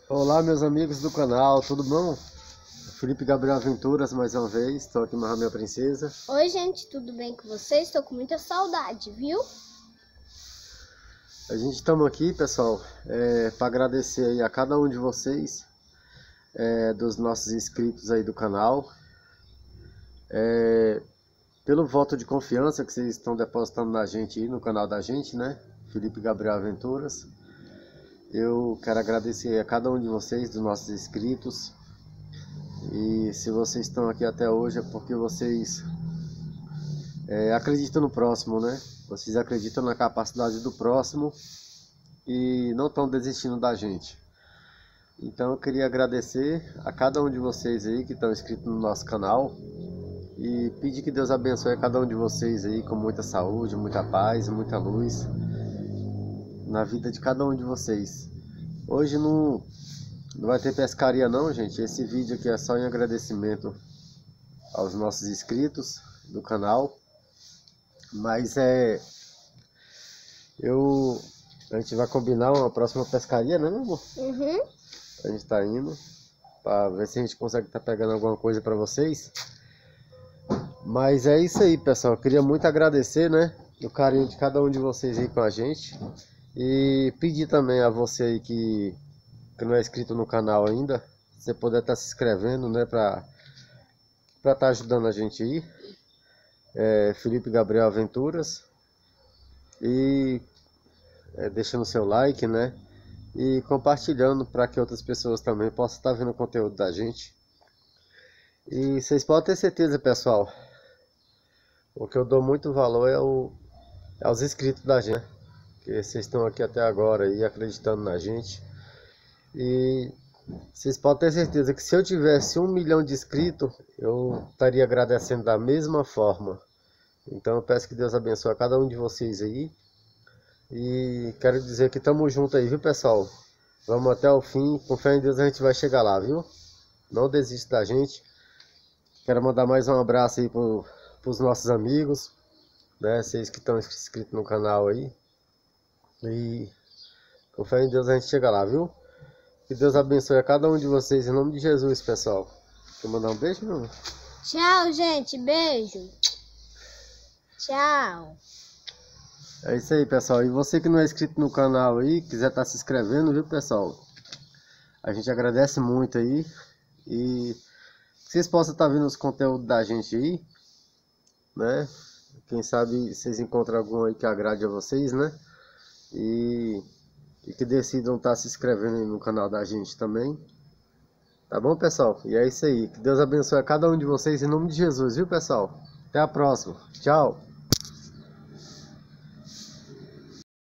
Olá, meus amigos do canal, tudo bom? Felipe Gabriel Aventuras mais uma vez, estou aqui com a minha princesa. Oi gente, tudo bem com vocês? Estou com muita saudade, viu? A gente estamos aqui, pessoal, para agradecer aí a cada um de vocês, dos nossos inscritos aí do canal, pelo voto de confiança que vocês estão depositando na gente aí, no canal da gente, né? Felipe Gabriel Aventuras. Eu quero agradecer a cada um de vocês, dos nossos inscritos. E se vocês estão aqui até hoje é porque vocês acreditam no próximo, né? Vocês acreditam na capacidade do próximo e não estão desistindo da gente. Então eu queria agradecer a cada um de vocês aí que estão inscritos no nosso canal e pedir que Deus abençoe a cada um de vocês aí com muita saúde, muita paz e muita luz na vida de cada um de vocês. Hoje não vai ter pescaria não, gente. Esse vídeo aqui é só em agradecimento aos nossos inscritos do canal. Mas a gente vai combinar uma próxima pescaria, né, meu amor? Uhum. A gente tá indo para ver se a gente consegue estar pegando alguma coisa para vocês. Mas é isso aí, pessoal. Eu queria muito agradecer, né, o carinho de cada um de vocês aí com a gente. E pedir também a você aí que não é inscrito no canal ainda, você puder estar se inscrevendo, né, para estar ajudando a gente aí. Felipe Gabriel Aventuras. E deixando seu like, né, e compartilhando para que outras pessoas também possam estar vendo o conteúdo da gente. E vocês podem ter certeza, pessoal, o que eu dou muito valor é aos inscritos da gente, né? Que vocês estão aqui até agora aí acreditando na gente. E vocês podem ter certeza que se eu tivesse 1 milhão de inscritos, eu estaria agradecendo da mesma forma. Então eu peço que Deus abençoe a cada um de vocês aí. E quero dizer que estamos juntos aí, viu, pessoal? Vamos até o fim, com fé em Deus a gente vai chegar lá, viu? Não desista da gente. Quero mandar mais um abraço aí para os nossos amigos, né? Vocês que estão inscritos no canal aí. E com fé em Deus a gente chega lá, viu? Que Deus abençoe a cada um de vocês em nome de Jesus, pessoal. Quer mandar um beijo, meu amor? Tchau, gente. Beijo. Tchau. É isso aí, pessoal. E você que não é inscrito no canal aí, quiser estar se inscrevendo, viu, pessoal? A gente agradece muito aí. E que vocês possam estar vendo os conteúdos da gente aí, né? Quem sabe vocês encontram algum aí que agrade a vocês, né? E que decidam estar se inscrevendo aí no canal da gente também. Tá bom, pessoal? E é isso aí. Que Deus abençoe a cada um de vocês em nome de Jesus, viu, pessoal? Até a próxima. Tchau.